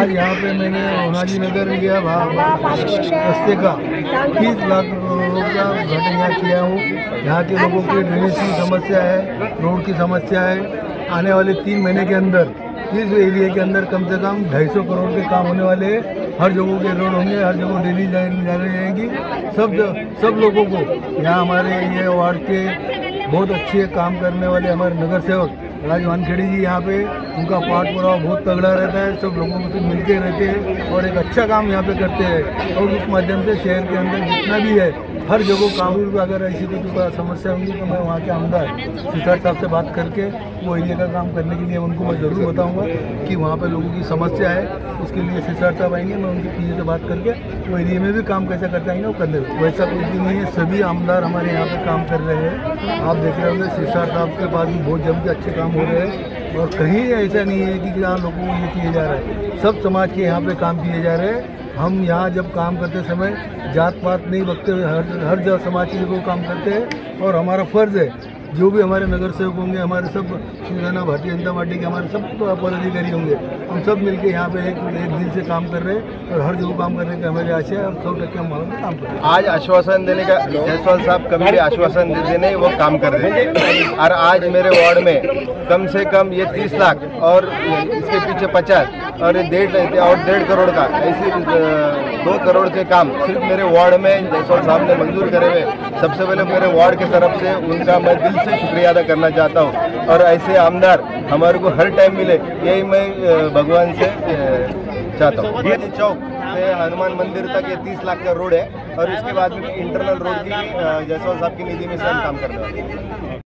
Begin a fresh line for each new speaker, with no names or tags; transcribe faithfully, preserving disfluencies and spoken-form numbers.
आज यहाँ पे मैंने होनाजी नगर गया रस्ते का तीस लाख रुपये का उद्घाटन यहाँ किया हूँ। यहाँ के लोगों की ड्रेनेज की समस्या है, रोड की समस्या है। आने वाले तीन महीने के अंदर इस एरिया के अंदर कम से कम ढाई सौ करोड़ के काम होने वाले हैं। हर जगहों के रोड होंगे, हर जगह डेली जाने जाएगी। सब सब लोगों को यहाँ हमारे ये वार्ड के बहुत अच्छे काम करने वाले हमारे नगर सेवक राज वानखेड़े जी यहाँ पे उनका पाठ पुरावा बहुत तगड़ा रहता है। सब लोगों से मिलके रहते हैं और एक अच्छा काम यहाँ पे करते हैं। और उस माध्यम से शहर के अंदर जितना भी है हर जगह कानून को अगर ऐसी कुछ समस्या होगी तो मैं वहाँ के आमदार सिसार साहब से बात करके वो एरिया का काम करने के लिए उनको मैं ज़रूर बताऊँगा कि वहाँ पे लोगों की समस्या है। उसके लिए सिसार साहब आएंगे, मैं उनकी पीछे से बात करके वो एरिया में भी काम कैसे करते आएंगे वो कर लेंगे। वैसा कुछ भी नहीं है, सभी आमदार हमारे यहाँ पे काम कर रहे हैं। आप देख रहे होंगे सिसार साहब के पास भी बहुत जम के अच्छे काम हो रहे हैं और कहीं ऐसा नहीं है कि यहाँ लोगों को ये किए जा रहा है। सब समाज के यहाँ पे काम किए जा रहे हैं। हम यहाँ जब काम करते समय जात पात नहीं बकते हुए हर हर जगह समाज के लोग काम करते हैं। और हमारा फर्ज है जो भी हमारे नगर सेवक होंगे, हमारे सब शिवसेना भारतीय जनता पार्टी के हमारे सब पदाधिकारी होंगे, हम सब मिलके यहाँ पे एक एक दिन से काम कर रहे हैं और हर जगह काम करने का हमारी आशा है। हम सौ टक्के हम वहाँ काम कर रहे हैं।
आज आश्वासन देने का जायसवाल साहब कभी भी आश्वासन देने वो काम कर रहे हैं। और आज मेरे वार्ड में कम से कम ये तीस लाख और इसके पीछे पचास और डेढ़ और डेढ़ करोड़ का ऐसी दो करोड़ के काम सिर्फ मेरे वार्ड में जायसवाल साहब ने मंजूर करे हुए। सबसे पहले मेरे वार्ड की तरफ से उनका मैं दिल से शुक्रिया अदा करना चाहता हूँ। और ऐसे आमदार हमारे को हर टाइम मिले यही मैं भगवान से चाहता हूँ। चौक से हनुमान मंदिर तक ये तीस लाख का रोड है और इसके बाद में इंटरनल रोड की जायसवाल साहब की निधि में से हम काम करने वाले हैं।